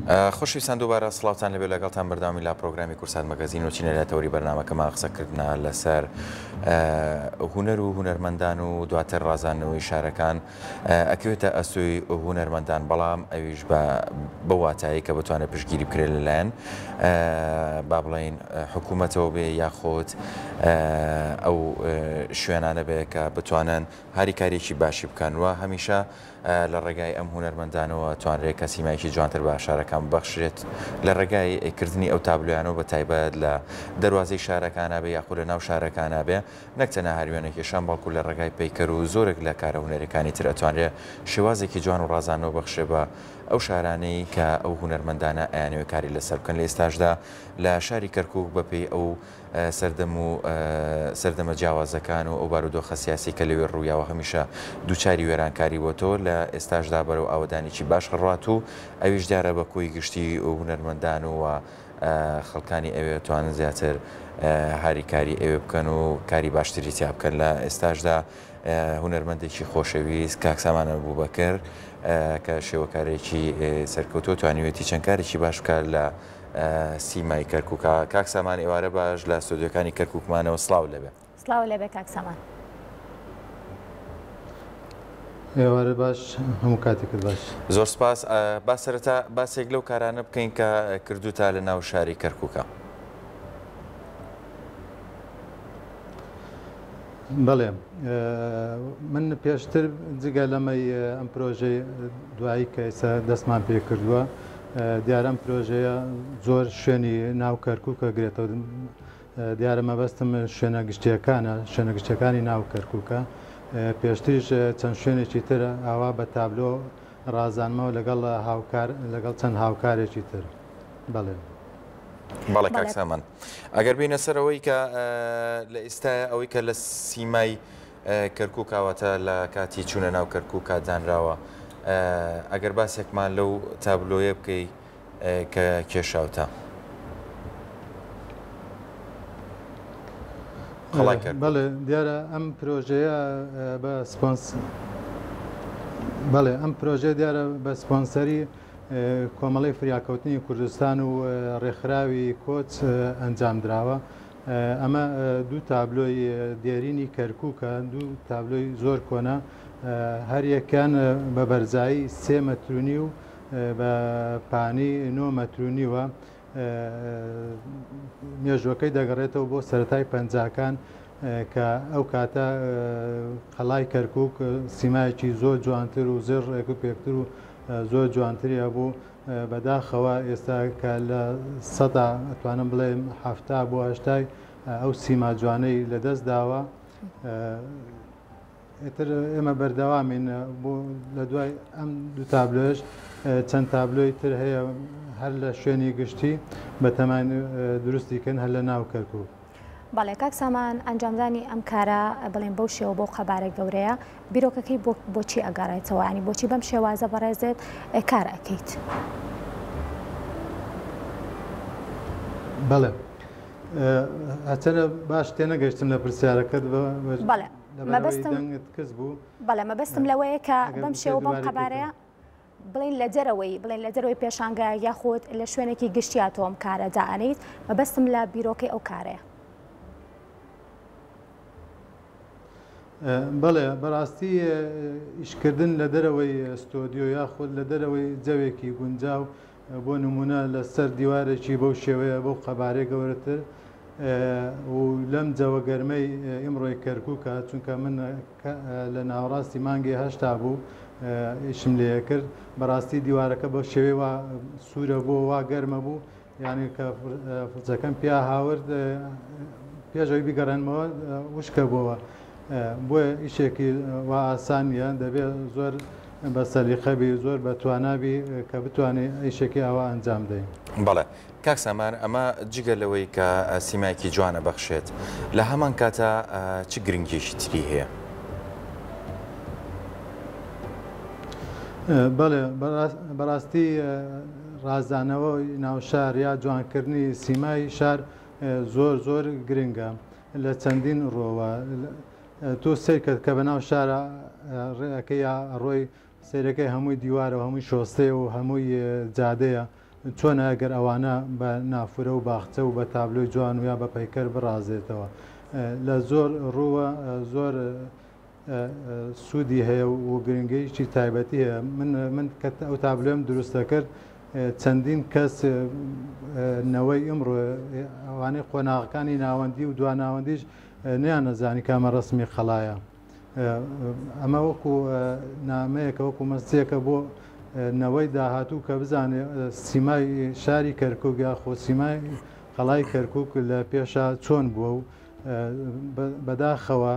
خۆشویستان دووبارە سڵاوتان لەبێ لەگەڵتان بەرداوامی لا پرۆگرامی کورسات مەگەزین و چینەرەتەوەری بەرنامەکەمان قسەکردنا لەسەر هونەر و هونەرمەندان و دواتر ڕازاندنەوەی شارەکان ئەکەوێتە ئەسوی هونەرمەندان، بەڵام ئەویش بە واتایی کە بتوانێت پشتگیری بکرێت لەلایەن با بڵێن حکوومەتەوە بێ یاخۆت ئەو شوێنانە بێ کە بتوانن هاریکاریی باشی بکەنوە هەمیشە لە ڕێگای ئەم هونەرمەندانەوە توانرێت کە سیمایکی جوانتر بە شارەکان ببەخشرێت لە ڕێگای کردنی ئەو تابلویانەوە بە تایبەت لە دەواازەی شارەکانە بێ یاخود لە ناو شارەکانە بێ نەکتەنە هاروێنێکیشان بەڵکو لە ڕێگای پیکەر و زۆرێک لە کارە هونەرەکانی تر ئەتوانرێت شێوازێکی جوان و ڕازانەوە بەخشێ بە ئەو شارانەی کە ئەو هونەرمەندانە ئەیانوێ کاری لەسەر بکەن. لە ئێستاشدا لە شاری کەرکووک بەپێی ئەو سەردەمە جیاوازەکان و ئەو بارودۆخە سیاسی کە لەوێ ڕوویاوە هەمیشە دووچاری وێرانکاری بۆ تۆ لە ئێستاشدا بەرەو ئاوەدانێکی باش ڕات و ئەویش دیارە بە کۆی گشتی و هونەرمەندان و خەڵکانی ئەوێ توانن زیاتر هاریکاری ئەوێ بکەن و کاری باشتری تیا بکەن. لە ئێستاشدا هونەرمەندێکی خۆشەویست کاکسامانە بوو بەکرد کە شێوەکارێکی سەرکەوتۆ توانیوێتی چەند کارێکی باش بکات لە سیمای کەرکووکە. کاکسامان ئێوارە باش لە ستۆدیۆکانی کەرکووکمانەوە سڵاو لەبێ. سڵاو لەبێ کاکسامان. ئێوارە باش، هەموو کاتێکت باش. زۆر سپاس. با سەرەتا باسێک لەو کارانە بکەین کە کردوتە لە ناو شاری کەرکووکە. بەڵێ، من پێشتر جگە لەمەی ئەم پرۆژەی دوایی کە ئێستا دەستمان پێ کردووە دیارە ئەم پرۆژەیە زۆر شوێنی ناو کەرکووکە گرێتەوە. دیارە مەبەستم شوێنە گشتیەکانە، شوێنە گشتیەکانی ناو کەرکووکە. پێشتریش چەند شوێنێکی تر ئاوا بە تابلۆ ڕازانمەوە لەگەڵ چەند هاوکارێکی تر. بەڵێ. بەڵێ کاکسامان، ئەگەر بینە سەرەوەی کە لە ئێستای ئەوەی کە لە سیمای کەرکووکاوەتە لە کاتی چوونە ناو کەرکووکە دانراوە، ئەگەر باسێکمان لەو تابلۆیە بکەی کە کێشاوتە. بەڵێ، دیارە ئەم پرۆژەیە بە بەڵێ ئەم پرۆژە دیارە بە سپۆنسەری کۆمەڵی فریاکەوتنی کوردستان و ڕێکخراوی کۆچ ئەنجام درراوە. ئەمە دوو تابلۆی دێرینی کەرکووکە، دوو تابلۆی زۆر کۆنا، هەر یەکیان بە بەرزایی 3 مەترونی و بە پانی 9 مەترونیوە. مێژوەکەی دەگەڕێتەوە بۆ سەرەتای پەنجاکان کە ئەو کاتە قەڵای کەرکووک سیمایەکی زۆر جوانتر و زێڕێک و پێکتر و زۆر جوانتری هەبوو. بەداخەوە ئێستا کە لە سەدا ئەتوانم بڵێم 70 بۆ 80 ئەو سیما جوانەی لەدەست داوە. ئێتر ئێمە بەردەوامین بۆ لە دوای ئەم دوو تابلۆش چەند تابلۆی تر هەیە هەر لە شوێنی گشتی بە تەمان دروستیکەن هەر لە ناو کەرکووک. بەڵێ کاکسامان، ئەنجامدانی ئەم کارە بڵێن بەو شێوە بۆ قەبارێک گەورەیە، بیرۆکەکەی بۆچی ئەگەڕێتەوە؟ ینی بۆچی بەم شێوازە بەڕێزێت کار ئەەکەیت؟ بەڵێ، ئەچەنە باش تێنەگەشتم لە پرسیارەکەت. بەڵێ، مەبەستم لەوەیە کە بەم شێوە بەم قەبارەیە بڵین لە جەرەوەی پێشانگە یاخۆت لە شوێنێکی گشتیاتەوە ئەم کارە دائەنیت، مەبەستم لە بیرۆکەی ئەو کارەیە. بەڵێ، بەڕاستی ئیشکردن لە دەرەوەی ستۆدیۆ یاخود لە دەرەوەی جەوێکی گونجاو بۆ نمونە لەسەر دیوارێکی بەو شێوەیە بەو قەبارەی گەورەتر و لەم جەوە گەرمەی ئیمڕۆی کەرکووکە، چونکە من لە ناوەڕاستی مانگی 80 بوو ئیشم لێ کرد. بەڕاستی دیوارەکە بە شێوەیە وا سوورە بۆ وا گەرمە بوو، یعنی کە فرچەکەم پیا هاورد پێشەوەی بیگەڕێنمەوە وشکە بووە. بۆیە ئیشێکی وا ئاسانیە، دەبێت زۆر بە سەلیقەبی زۆر بە توانابی کە بتوانێت ئیشێکی ئەوە ئەنجام دەین. بەڵێ کاکسامان، ئەمە جگە لەوەی کە سیمایکی جوانە بەخشێت، لە هەمان کاتە چ گرنگیشی تری هەیە؟ بەڵێ، بەڕاستی ڕازانەوە ناوشار یا جوانکردنی سیمای شار زۆر گرنگە لە چەندین ڕۆوە. تۆ سیرکرد کە بەناو شارە ڕێەکەی ڕۆی سیرەکەی هەمووی دیوارە و هەمووی شۆستەیە و هەمووی جادەیە چۆن ئەگەر ئەوانە بە نافورە و باخچە و بە تابلۆی جوان و یا بە پەیکەر بڕازێتەوە لە زۆر ڕووە زۆر سوودی هەیە و گرنگیشی تایبەتی هەیە من کە ئەو تابلۆم دروستە کرد چەندین کەس نەوەی ئەمڕۆ ئەوانەی قۆناغەکانی ناوەندی و دواناوەندیش نیان نەزانی کامە ڕسمی خەڵایە ئەمە وەکو نامەیەکە وەکو مەستەیەکە بۆ نەوەی داهاتوو کە بزانێ سیمای شاری کەرکووک یا خۆ سیمای خەڵای کەرکووک لە پێشە چۆن بووە و بەداخەوە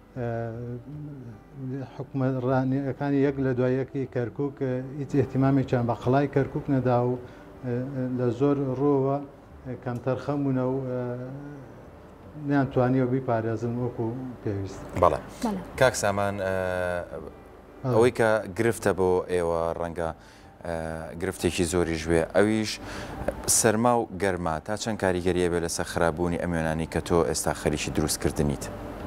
حکومەتڕانیەکانی یەک لە دوایەکی کەرکووک هیچ احتیمامێکیان بە خەڵای کەرکووک نەدا و لە زۆر ڕۆوە کەمتەرخەم بوونە و نیانتوانیەوە بیپارێزن وەکو پێویست. بەڵێ کاک سامان ئەوەی کە گرفتە بۆ ئێوە ڕەنگە گرفتێکی زۆری ژوێ ئەویش سەرما و گەرما تا چەند کاریگەریە بێ لەسەر خراپبوونی ئەم وێنانی کە تۆ ئێستا خەریکی دروستکردنیت.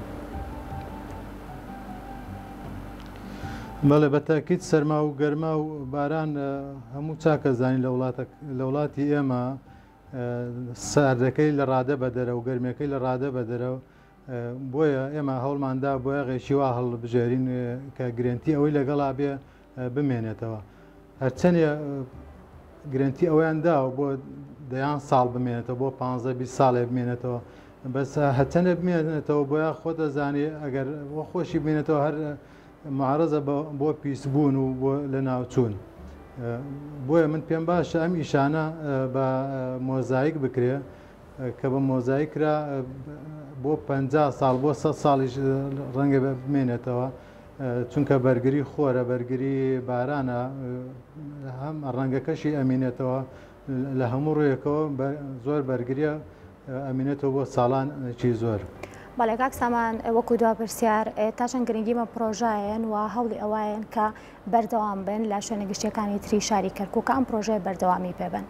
بەڵێ بەتاکیت سەرما و گەرما و باران هەموو چاکە زانی لە وڵاتی ئێمە ساردەکەی لە ڕادە بە دەرە و گەرمەکەی لە ڕادە بە دەرەوە بۆیە ئێمە هەوڵماندا بۆیە غێشی وا هەڵبژێرین کە گرنتی ئەوەی لەگەڵا بێ بمێنێتەوە هەرچەندە گرنتی ئەویان داوە بۆ دەیان ساڵ بمێنێتەوە بۆ 15-20 ساڵێ بمێنێتەوە بەس هەچەندە بمێنێتەوە بۆیە خۆ دەزانێ ئەگەر بۆ خۆشی بمێنێتەوە هەر معارەزە بۆ پیسبوون و بۆ لە ناوچوون بۆیە من پێم باشە ئەم ئیشانە بە مۆزاییک بکرێ کە بە مۆزاییکرا بۆ 50 ساڵ بۆ 100 ساڵیش ڕەنگە بمێنێتەوە چونکە بەرگری خۆرە بەرگری بارانە هەم ڕەنگەکەشی ئەمینێتەوە لە هەموو ڕوویەکەوە زۆر بەرگریە ئەمینێتەوە بۆ ساڵانکی زۆر. بەڵێ کاک سامان وەکو دوا پرسیار تا چەند گرنگیمە پرۆژایەن و هەوڵی ئەوایەن کە بەردەوام بن لە شوێنە گشتیەکانی تری شاری کەرکووک ئەم پرۆژەیە بەردەوامی پێبن.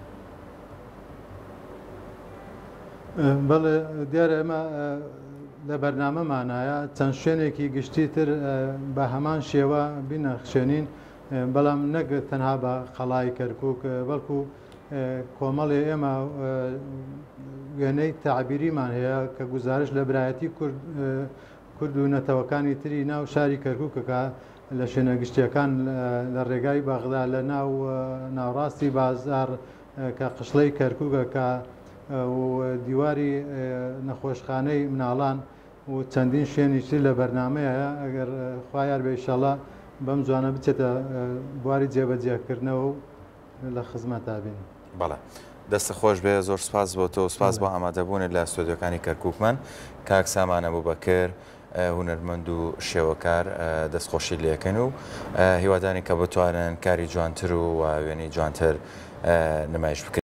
بەڵێ دیارە ئێمە لە بەرنامەمانایە چەند شوێنێکی گشتی تر بە هەمان شێوە بینەخشێنین بەڵام نەک تەنها بە خەڵای کەرکووک بەڵکو کۆمەڵی ئێمە وێنەی تعبیریمان هەیە کە گزارش لە برایەتی کورد و نەتەوەکانی تری ناو شاری کەرکووکەکە لە شوێنە گشتیەکان لە ڕێگای بەغدا لە ناو ناوڕاستی بازار کە قشڵەی کەرکووکە کە دیواری نەخۆشخانەی مناڵان و چەندین شوێنیشتر لە بەرنمەیە ئەگەر خوایار بێ ئینشاڵڵا بەم جوانە بچێتە بواری جێبەجێکردنەوە و لە خزمەتا بین. بەڵێ دەستە خۆش بێ زۆر سپاس بۆ تۆ سپاس بۆ ئامادەبوونت لە ستۆدیۆکانی کەرکووکمان کاک سامانە بووبەکر هونەرمەند و شێوەکار دەستخۆشی لێکەن و هیوادانی کە بتوانن کاری جوانتر و وێنەی جوانتر نمایش بکەن.